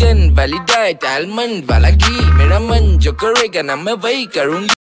Chicken वाली diet almond वाला घी, मेरा मन जो करेगा ना मैं वही करूंगी।